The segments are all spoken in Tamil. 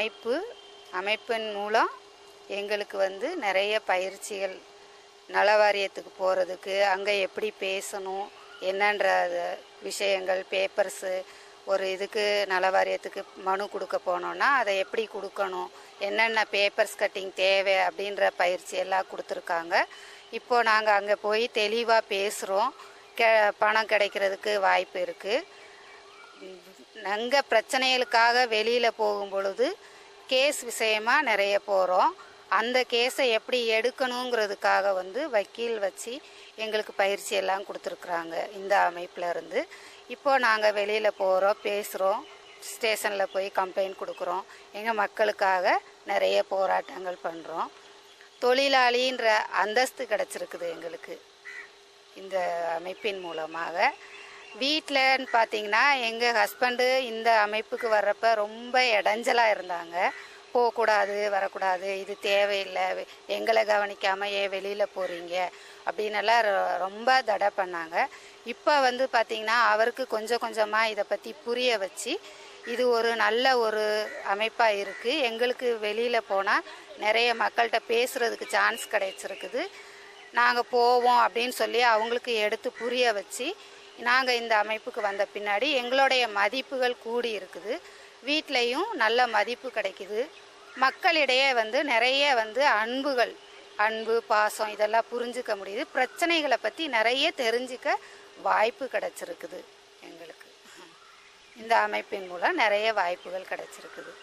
அமைப்பின் மூலம் எங்களுக்கு வந்து நிறைய பயிற்சிகள், நல வாரியத்துக்கு போகிறதுக்கு அங்கே எப்படி பேசணும் என்னன்ற விஷயங்கள், பேப்பர்ஸு, ஒரு இதுக்கு நல வாரியத்துக்கு மனு கொடுக்க போனோன்னா அதை எப்படி கொடுக்கணும், என்னென்ன பேப்பர்ஸ் கட்டிங் தேவை அப்படின்ற பயிற்சி எல்லாம் கொடுத்துருக்காங்க. இப்போது நாங்கள் அங்கே போய் தெளிவாக பேசுகிறோம். பணம் கிடைக்கிறதுக்கு வாய்ப்பு இருக்குது. நாங்கள் பிரச்சனைகளுக்காக வெளியில் போகும் பொழுது கேஸ் விஷயமாக நிறைய போகிறோம். அந்த கேஸை எப்படி எடுக்கணுங்கிறதுக்காக வந்து வக்கீல் வச்சு எங்களுக்கு பயிற்சி எல்லாம் கொடுத்துருக்குறாங்க இந்த அமைப்பில் இருந்து. இப்போது நாங்கள் வெளியில் போகிறோம், பேசுகிறோம், ஸ்டேஷனில் போய் கம்ப்ளைண்ட் கொடுக்குறோம், எங்கள் மக்களுக்காக நிறைய போராட்டங்கள் பண்ணுறோம். தொழிலாளின்ற அந்தஸ்து கிடச்சிருக்குது எங்களுக்கு இந்த அமைப்பின் மூலமாக. வீட்டில்னு பார்த்திங்கன்னா எங்கள் ஹஸ்பண்டு இந்த அமைப்புக்கு வர்றப்ப ரொம்ப இடைஞ்சலாக இருந்தாங்க. போகக்கூடாது, வரக்கூடாது, இது தேவையில்லை, எங்களை கவனிக்காமல் ஏன் வெளியில் போகிறீங்க அப்படின்னெல்லாம் ரொம்ப தடை பண்ணாங்க. இப்போ வந்து பார்த்திங்கன்னா அவருக்கு கொஞ்சம் கொஞ்சமாக இதை பற்றி புரிய வச்சு இது ஒரு நல்ல ஒரு அமைப்பாக இருக்குது. எங்களுக்கு வெளியில் போனால் நிறைய மக்கள்கிட்ட பேசுகிறதுக்கு சான்ஸ் கிடைச்சிருக்குது. நாங்கள் போவோம் அப்படின்னு சொல்லி அவங்களுக்கு எடுத்து புரிய வச்சு நாங்கள் இந்த அமைப்புக்கு வந்த பின்னாடி எங்களுடைய மதிப்புகள் கூடி இருக்குது. வீட்லேயும் நல்ல மதிப்பு கிடைக்குது. மக்களிடையே வந்து நிறைய வந்து அன்பு, பாசம் இதெல்லாம் புரிஞ்சுக்க முடியுது. பிரச்சனைகளை பற்றி நிறைய தெரிஞ்சுக்க வாய்ப்பு கிடைச்சிருக்குது எங்களுக்கு. இந்த அமைப்பின் மூலம் நிறைய வாய்ப்புகள் கிடைச்சிருக்குது.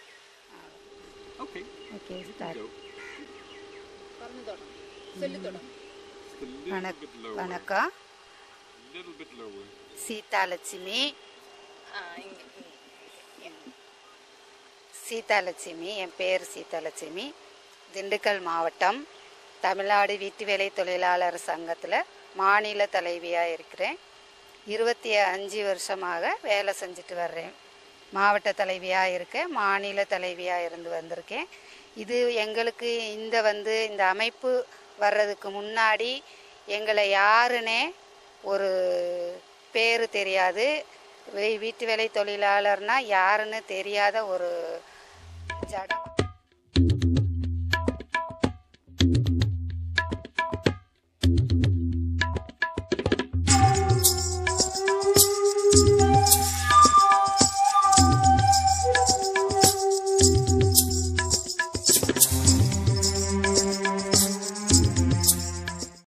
வணக்கம். சீதாலட்சுமி, என் பேர் சீதாலட்சுமி. திண்டுக்கல் மாவட்டம், தமிழ்நாடு வீட்டு வேலை தொழிலாளர் சங்கத்தில் மாநில தலைவியாக இருக்கிறேன். 25 வருஷமாக வேலை செஞ்சுட்டு வர்றேன். மாவட்ட தலைவியாக இருக்கேன், மாநில தலைவியாக இருந்து வந்திருக்கேன். இது எங்களுக்கு இந்த அமைப்பு வர்றதுக்கு முன்னாடி எங்களை யாருன்னே ஒரு பேர் தெரியாது. வீட்டு வேலை தொழிலாளர்னால் யாருன்னு தெரியாத ஒரு ஜடம்.